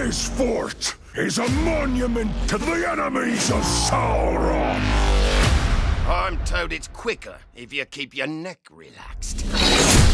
This fort is a monument to the enemies of Sauron! I'm told it's quicker if you keep your neck relaxed.